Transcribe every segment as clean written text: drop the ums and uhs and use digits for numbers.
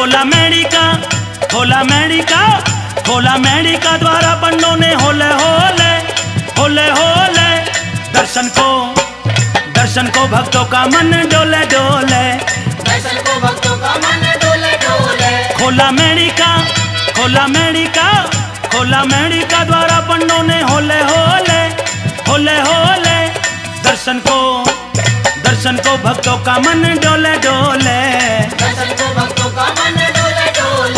खोला मेडिका, खोला मेडिका, खोला मेडिका द्वारा पंडों ने होले होले होले होले। दर्शन को भक्तों का मन डोले डोले, दर्शन को भक्तों का मन डोले डोले। खोला मेडिका, खोला मेडिका, खोला मेडिका द्वारा पंडों ने होले होले होले होले। दर्शन को भक्तों का मन डोले डोले, दर्शन को भक्तों का मन डोले डोले।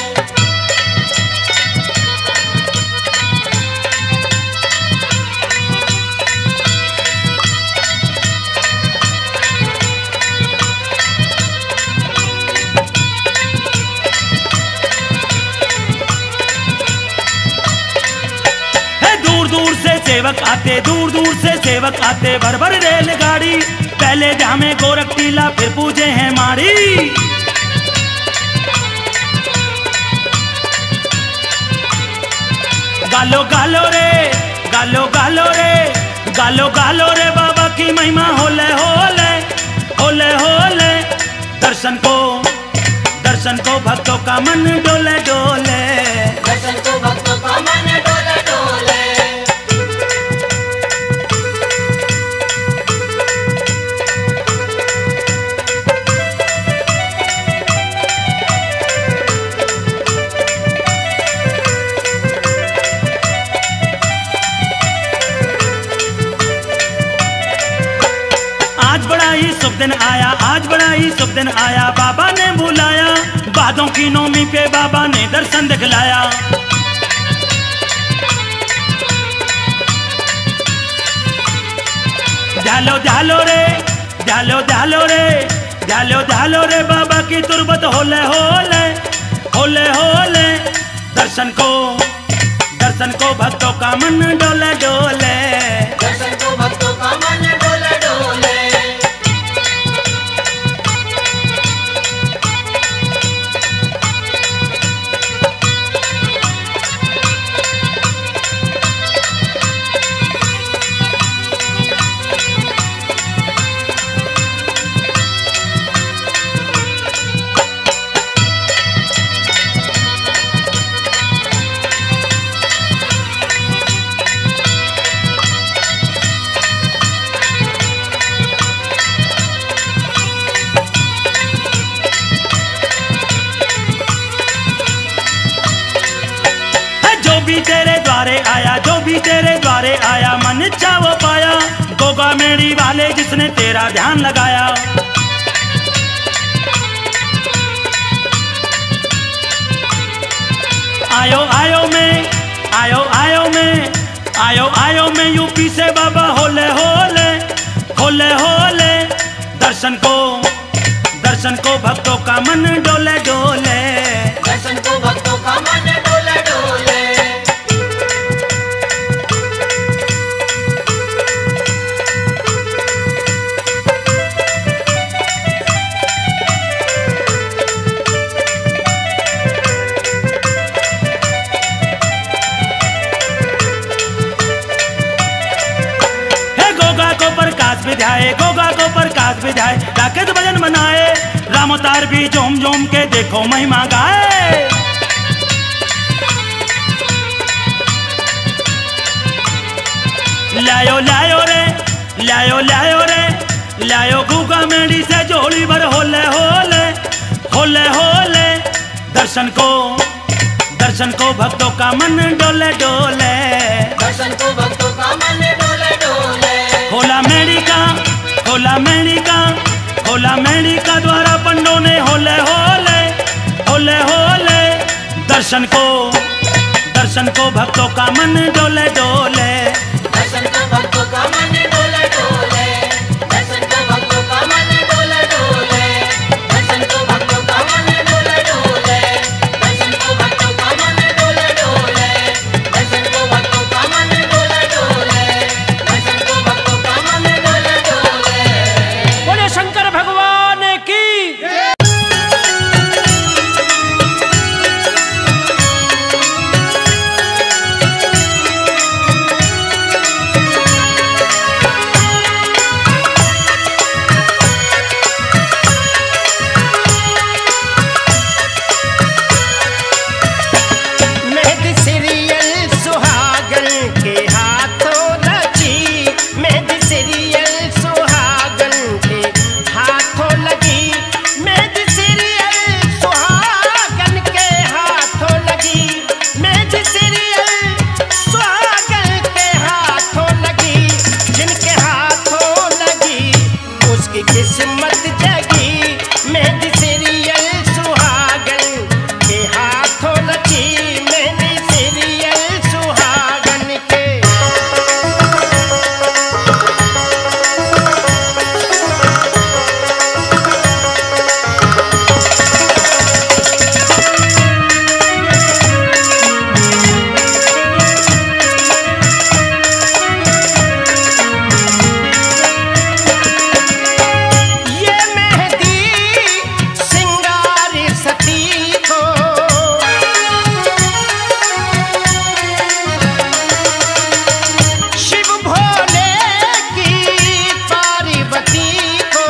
सेवक आते, दूर दूर से सेवक आते, भर भर रेलगाड़ी। पहले जामे गोरख टीला, फिर पूजे हैं मारी। गालो गालो रे, गालो गालो रे, गालो गालो रे बाबा की महिमा होले होले होले होले। दर्शन को भक्तों का मन डोले डोले, दर्शन को भक्तों का मन डोले डोले। आज बड़ा ही शुभ दिन आया, आज बड़ा ही शुभ दिन आया। बाबा ने बुलाया, बादों की नौमी पे बाबा ने दर्शन दिखलाया। झालो झालो रे, झालो झालो रे, झालो झालो रे बाबा की तुरबत होले होले होले होले। दर्शन को भक्तों का मन डोले डोले, दर्शन को भक्तों का मन डोले डोले। जो भी तेरे द्वारे आया, मन इच्छा वो पाया। गोगा मेड़ी वाले जिसने तेरा ध्यान लगाया। आयो आयो में, आयो आयो में, आयो आयो में यूपी से बाबा होले होले होले होले। दर्शन को भक्तों का मन डोले डोले, दर्शन को भक्तों का मन डोले डोले। गोगा को प्रकाश विधाए, राकेश भजन बनाए। रामोतार भी झूम झूम के देखो महिमा गाए। लायो लायो रे, लायो लायो रे, लायो गोगा मेड़ी से जोड़ी भर होले होले होले होले। दर्शन को भक्तों का मन डोले डोले, दर्शन को भक्तों का मन डोले डोले। खोला मेडिका, खोला मेडिका, खोला मेडिका द्वारा पंडों ने होले होले होले होले। दर्शन को भक्तों का मन डोले डोले, दर्शन को भक्तों का मन डोले डोले। दर्शन को भक्तों का मन डोले डोले, दर्शन को भक्तों का मन डोले डोले। दर्शन को भक्तों का मन डोले डोले, दर्शन को भक्तों का मन डोले डोले। दर्शन को भक्तों का मन डोले डोले। बोले शंकर भगवान की। रात जगी मेहंदी सीरियल सुहागन के हाथों रची मेहंदी सीरियल सुहागन के। ये मेहंदी सिंगार सती को शिव भोले की पार्वती को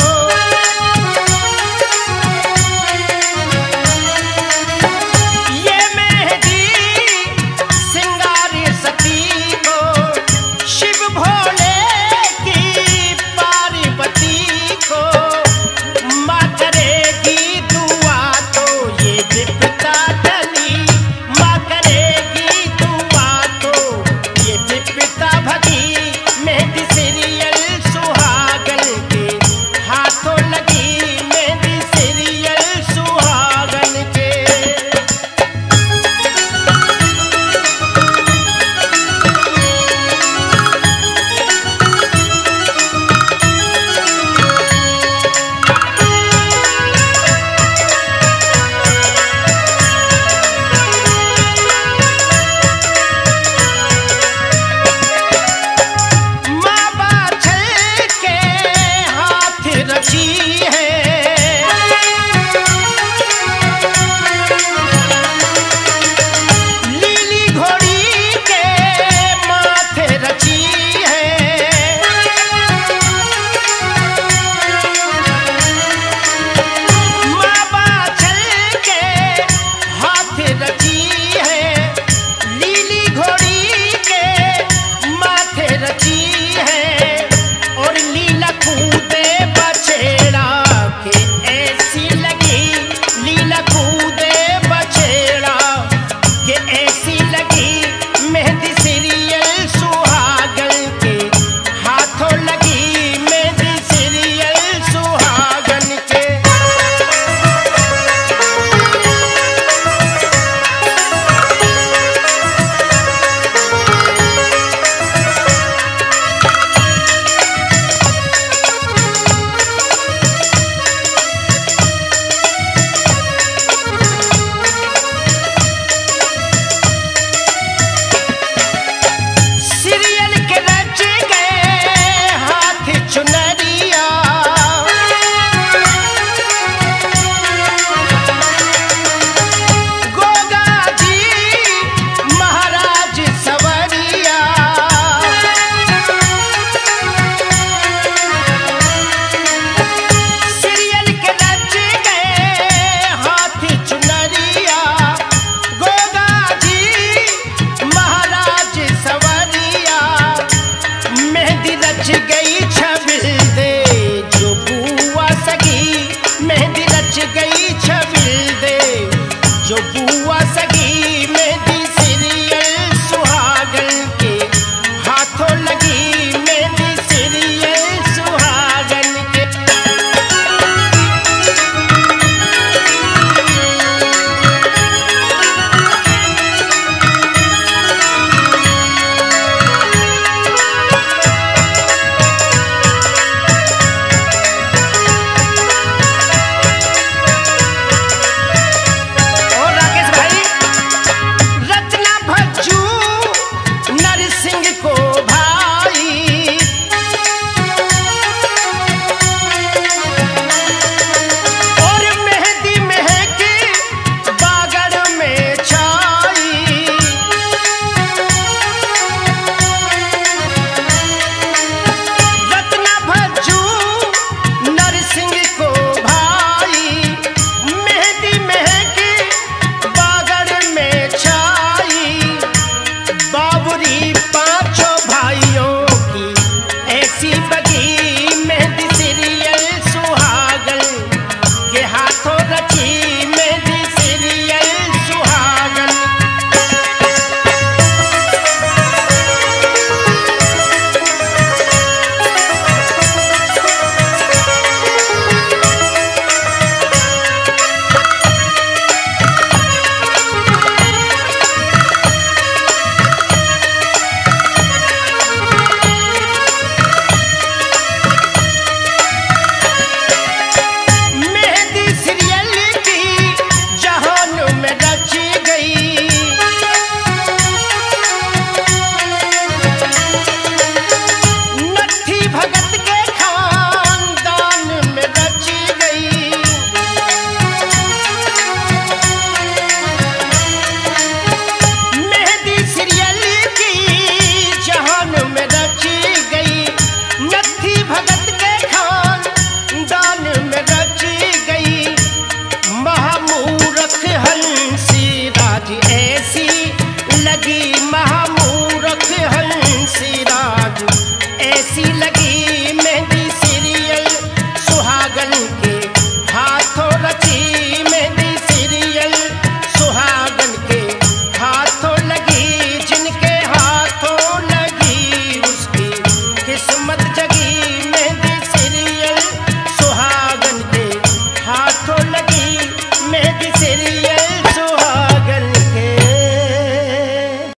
ये मेहंदी सिंगार सती को शिव भोले की पार्वती को माँ करेगी दुआ तो ये विपदा टली माँ करेगी दुआ तो ये विपदा भगी मेहंदी सीरियल सुहागन के हाथों लगी मेहंदी सीरियल सुहागन के। माँ बाछल के हाथ रची